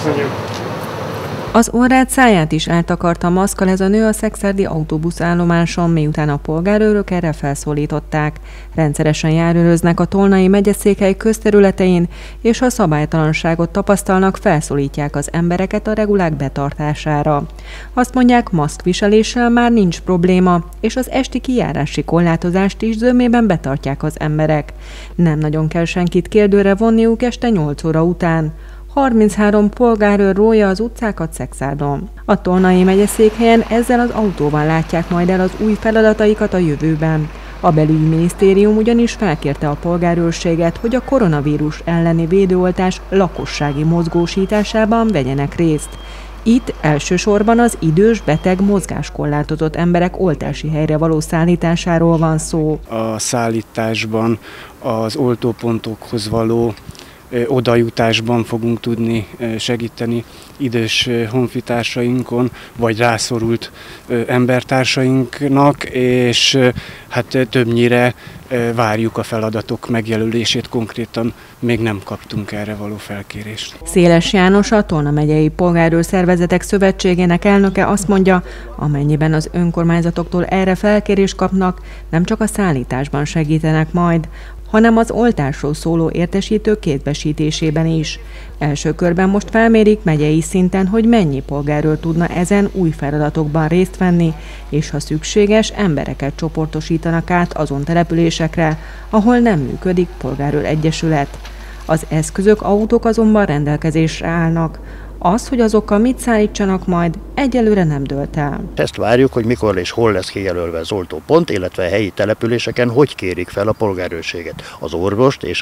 Köszönjük. Az orrát, száját is eltakarta maszkkal ez a nő a szekszárdi autóbuszállomáson, miután a polgárőrök erre felszólították. Rendszeresen járőröznek a Tolnai megyeszékhely közterületein, és ha szabálytalanságot tapasztalnak, felszólítják az embereket a regulák betartására. Azt mondják, maszkviseléssel már nincs probléma, és az esti kijárási korlátozást is zömében betartják az emberek. Nem nagyon kell senkit kérdőre vonniuk este 8 óra után. 33 polgárőr rója az utcákat Szekszárdon. A Tolnai megyeszékhelyen ezzel az autóval látják majd el az új feladataikat a jövőben. A belügyminisztérium ugyanis felkérte a polgárőrséget, hogy a koronavírus elleni védőoltás lakossági mozgósításában vegyenek részt. Itt elsősorban az idős, beteg, mozgáskorlátozott emberek oltási helyre való szállításáról van szó. A szállításban, az oltópontokhoz való odajutásban fogunk tudni segíteni idős honfitársainkon, vagy rászorult embertársainknak, és hát többnyire várjuk a feladatok megjelölését, konkrétan még nem kaptunk erre való felkérést. Széles János, a Tolna megyei Polgárőrszervezetek Szövetségének elnöke azt mondja, amennyiben az önkormányzatoktól erre felkérést kapnak, nem csak a szállításban segítenek majd, hanem az oltásról szóló értesítők kézbesítésében is. Első körben most felmérik megyei szinten, hogy mennyi polgárőr tudna ezen új feladatokban részt venni, és ha szükséges, embereket csoportosítanak át azon településekre, ahol nem működik polgárőr egyesület. Az eszközök, autók azonban rendelkezésre állnak. Az, hogy azokkal mit szállítsanak majd, egyelőre nem dőlt el. Ezt várjuk, hogy mikor és hol lesz kijelölve az oltópont, illetve a helyi településeken hogy kérik fel a polgárőrséget. Az orvost és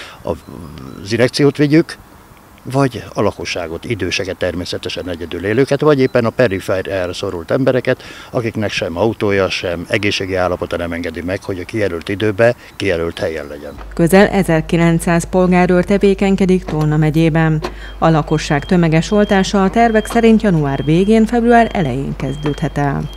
az injekciót vigyük, vagy a lakosságot, időseket, természetesen egyedül élőket, vagy éppen a perifériára szorult embereket, akiknek sem autója, sem egészségi állapota nem engedi meg, hogy a kijelölt időben, kijelölt helyen legyen. Közel 1900 polgárőr tevékenykedik Tolna megyében. A lakosság tömeges oltása a tervek szerint január végén, február elején kezdődhet el.